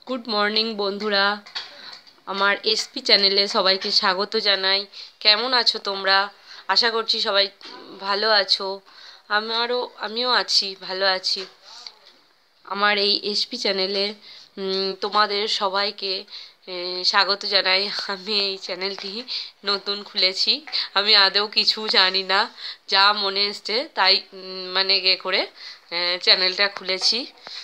Good morning বন্ধুরা, আমার SP চ্যানেলে সবাইকে স্বাগত জানাই। কেমন আছো তোমরা? আশা করছি সবাই ভালো আছো। আমিও আছি, ভালো আছি। আমার এই এসপি চ্যানেলে তোমাদের সবাইকে স্বাগত জানাই। আমি এই চ্যানেলটি নতুন খুলেছি, আমি আদৌ কিছু জানি না, যা মনে এসছে তাই মানে করে চ্যানেলটা খুলেছি।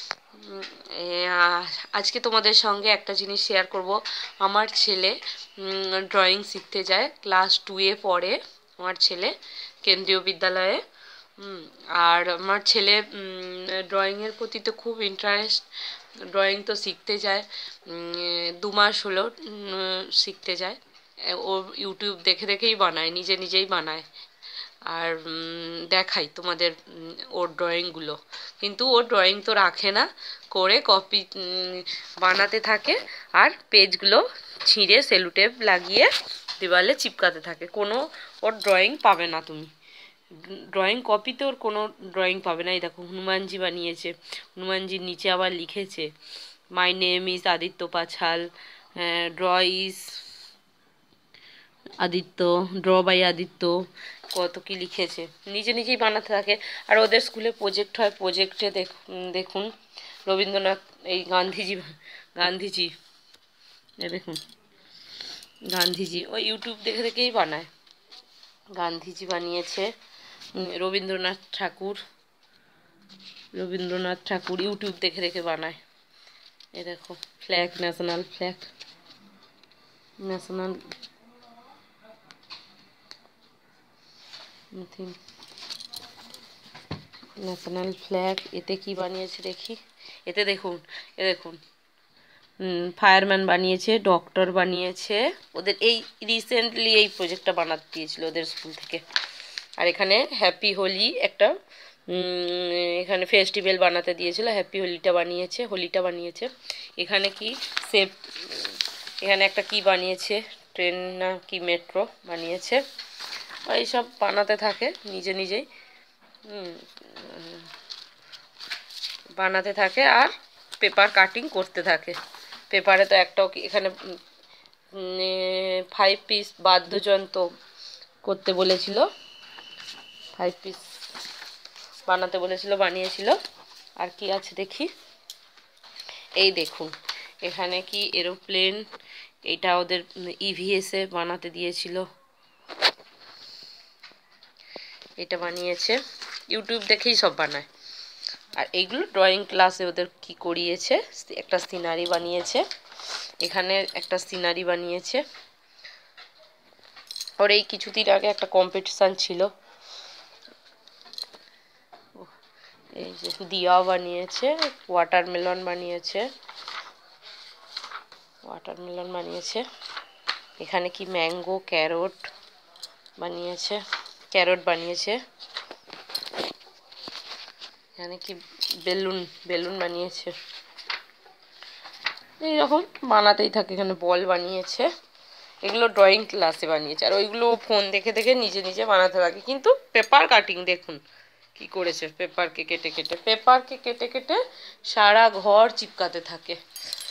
আজকে তোমাদের সঙ্গে একটা জিনিস শেয়ার করব। আমার ছেলে ড্রয়িং শিখতে যায়, ক্লাস 2-এ পড়ে আমার ছেলে, কেন্দ্রীয় বিদ্যালয়ে। আর আমার ছেলে ড্রয়িংয়ের প্রতি তো খুব ইন্টারেস্ট, ড্রয়িং তো শিখতে যায়। 2 মাস হলো শিখতে যায়। ও ইউটিউব দেখে দেখেই বানায়, নিজে নিজেই বানায়। আর দেখাই তোমাদের ওর ড্রয়িংগুলো। কিন্তু ও ড্রয়িং তো রাখে না, করে কপি বানাতে থাকে আর পেজগুলো ছিঁড়ে সেলুটেপ লাগিয়ে দেওয়ালে চিপকাতে থাকে। কোনো ওর ড্রয়িং পাবে না তুমি, ড্রয়িং কপিতে ওর কোনো ড্রয়িং পাবে না। এই দেখো হনুমানজি বানিয়েছে, হনুমানজির নিচে আবার লিখেছে মাই নেম ইজ আদিত্য পাছাল, draw is Aditya, draw by Aditya, কত কি লিখেছে। নিজে নিজেই বানাতে থাকে। আর ওদের স্কুলে প্রজেক্ট হয়, প্রজেক্টে দেখুন রবীন্দ্রনাথ, এই গান্ধীজি এ দেখুন গান্ধীজি, ও ইউটিউব দেখে দেখেই বানায়। গান্ধীজি বানিয়েছে, রবীন্দ্রনাথ ঠাকুর ইউটিউব দেখে দেখে বানায়। এ দেখো flag, national flag, national flag. এতে কি বানিয়েছে দেখি, এতে দেখুন, দেখুন ফায়ারম্যান বানিয়েছে, ডক্টর বানিয়েছে। ওদের এই রিসেন্টলি এই প্রজেক্টটা বানাতে দিয়েছিল ওদের স্কুল থেকে। আর এখানে হ্যাপি হোলি একটা এখানে ফেস্টিভ্যাল বানাতে দিয়েছিল, হ্যাপি হোলিটা বানিয়েছে। এখানে কি সেফ, এখানে একটা কি বানিয়েছে, ট্রেন না কি মেট্রো বানিয়েছে। এইসব বানাতে থাকে নিজে নিজেই, বানাতে থাকে আর পেপার কাটিং করতে থাকে। পেপারে তো একটাও এখানে 5 পিস বাদ্যযন্ত্র করতে বলেছিল, 5 পিস বানাতে বলেছিল, বানিয়েছিল। আর কি আছে দেখি, এই দেখুন এখানে কি এরোপ্লেন, এটা ওদের ইভিএসে বানাতে দিয়েছিল, এটা বানিয়েছে। ইউটিউব দেখেই সব বানায়। আর এইগুলো ড্রয়িং ক্লাসে ওদের কি করিয়েছে, একটা সিনারি বানিয়েছে, এখানে একটা সিনারি বানিয়েছে। ওর এই কিছুদিন আগে একটা কম্পিটিশান ছিল, এই যে দিয়া বানিয়েছে, ওয়াটারমেলন বানিয়েছে। এখানে কি ম্যাঙ্গো, ক্যারট বানিয়েছে। এখানে কি বেলুন বানিয়েছে। এইরকম বানাতেই থাকে। এখানে বল বানিয়েছে। এগুলো ড্রয়িং ক্লাসে বানিয়েছে। আর ওইগুলো ফোন দেখে দেখে নিজে নিজে বানাতে থাকে। কিন্তু পেপার কাটিং দেখুন কি করেছে, পেপারকে কেটে কেটে সারা ঘর চিপকাতে থাকে।